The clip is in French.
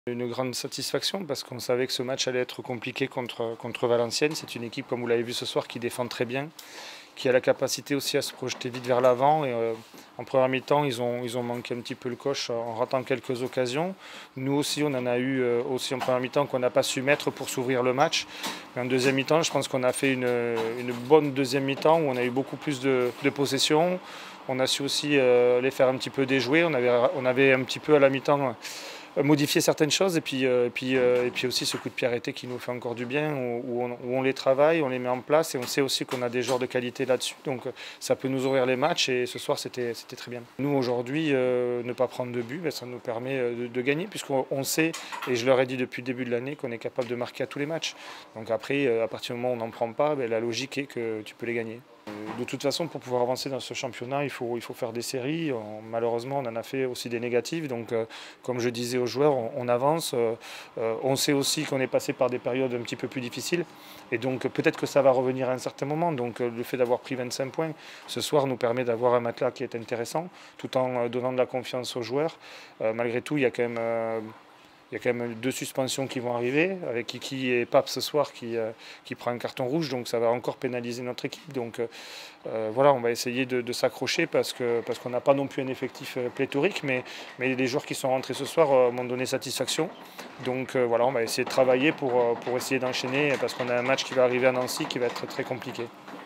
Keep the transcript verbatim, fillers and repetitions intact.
Une grande satisfaction parce qu'on savait que ce match allait être compliqué contre, contre Valenciennes. C'est une équipe, comme vous l'avez vu ce soir, qui défend très bien, qui a la capacité aussi à se projeter vite vers l'avant. Et euh, en première mi-temps, ils ont, ils ont manqué un petit peu le coche en ratant quelques occasions. Nous aussi, on en a eu euh, aussi en première mi-temps qu'on n'a pas su mettre pour s'ouvrir le match. Mais en deuxième mi-temps, je pense qu'on a fait une, une bonne deuxième mi-temps où on a eu beaucoup plus de, de possession. On a su aussi euh, les faire un petit peu déjouer. On avait, on avait un petit peu à la mi-temps modifier certaines choses et puis, euh, et, puis, euh, et puis aussi ce coup de pied arrêté qui nous fait encore du bien, où, où, on, où on les travaille, on les met en place et on sait aussi qu'on a des joueurs de qualité là-dessus, donc ça peut nous ouvrir les matchs et ce soir c'était très bien. Nous aujourd'hui, euh, ne pas prendre de but, ben, ça nous permet de, de gagner puisqu'on on sait, et je leur ai dit depuis le début de l'année, qu'on est capable de marquer à tous les matchs. Donc après, à partir du moment où on n'en prend pas, ben, la logique est que tu peux les gagner. De toute façon, pour pouvoir avancer dans ce championnat, il faut, il faut faire des séries. On, malheureusement, on en a fait aussi des négatives. Donc, euh, comme je disais aux joueurs, on, on avance. Euh, on sait aussi qu'on est passé par des périodes un petit peu plus difficiles. Et donc, peut-être que ça va revenir à un certain moment. Donc, euh, le fait d'avoir pris vingt-cinq points ce soir nous permet d'avoir un matelas qui est intéressant, tout en donnant de la confiance aux joueurs. Euh, malgré tout, il y a quand même... Euh, Il y a quand même deux suspensions qui vont arriver, avec Kiki et Pape ce soir qui, euh, qui prend un carton rouge, donc ça va encore pénaliser notre équipe. Donc euh, voilà, on va essayer de, de s'accrocher parce que parce qu'on n'a pas non plus un effectif pléthorique, mais, mais les joueurs qui sont rentrés ce soir euh, m'ont donné satisfaction. Donc euh, voilà, on va essayer de travailler pour, pour essayer d'enchaîner, parce qu'on a un match qui va arriver à Nancy qui va être très compliqué.